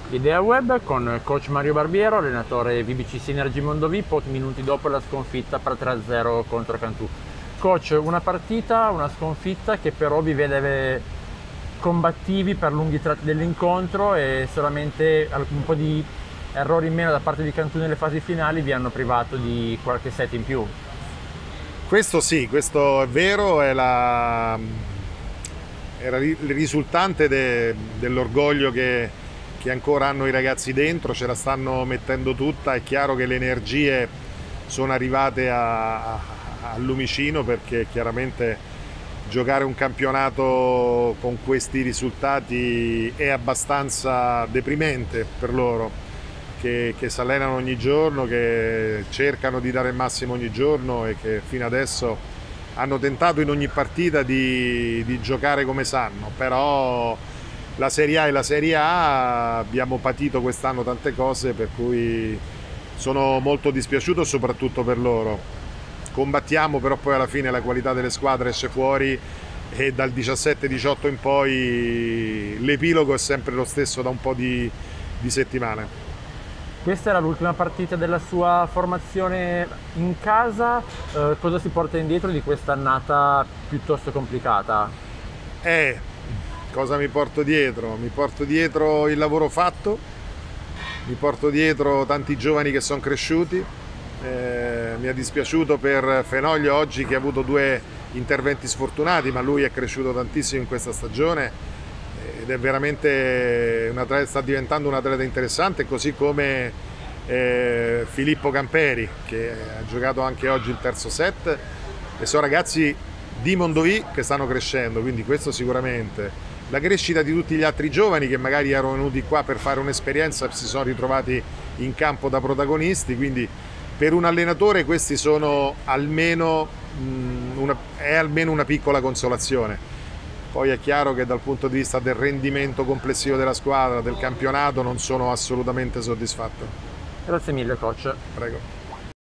Idea Web con coach Mario Barbiero, allenatore VBC Synergy Mondovì, pochi minuti dopo la sconfitta per 3-0 contro Cantù. Coach, una partita, una sconfitta che però vi vede combattivi per lunghi tratti dell'incontro e solamente un po' di errori in meno da parte di Cantù nelle fasi finali vi hanno privato di qualche set in più. Questo sì, questo è vero, era il risultante dell'orgoglio che ancora hanno i ragazzi dentro, ce la stanno mettendo tutta. È chiaro che le energie sono arrivate a Lumicino, perché chiaramente giocare un campionato con questi risultati è abbastanza deprimente per loro, che si allenano ogni giorno, che cercano di dare il massimo ogni giorno e che fino adesso hanno tentato in ogni partita di giocare come sanno. Però la Serie A è la Serie A, abbiamo patito quest'anno tante cose, per cui sono molto dispiaciuto soprattutto per loro. Combattiamo, però poi alla fine la qualità delle squadre esce fuori e dal 17-18 in poi l'epilogo è sempre lo stesso da un po' di settimane. Questa era l'ultima partita della sua formazione in casa, cosa si porta indietro di questa annata piuttosto complicata? Cosa mi porto dietro? Mi porto dietro il lavoro fatto, mi porto dietro tanti giovani che sono cresciuti. Mi è dispiaciuto per Fenoglio oggi, che ha avuto 2 interventi sfortunati, ma lui è cresciuto tantissimo in questa stagione ed è veramente un atleta, sta diventando un atleta interessante, così come Filippo Camperi, che ha giocato anche oggi il terzo set, e sono ragazzi di Mondovì che stanno crescendo, quindi questo sicuramente. La crescita di tutti gli altri giovani che magari erano venuti qua per fare un'esperienza e si sono ritrovati in campo da protagonisti, quindi per un allenatore questi sono almeno una piccola consolazione. Poi è chiaro che dal punto di vista del rendimento complessivo della squadra, del campionato, non sono assolutamente soddisfatto. Grazie mille coach. Prego.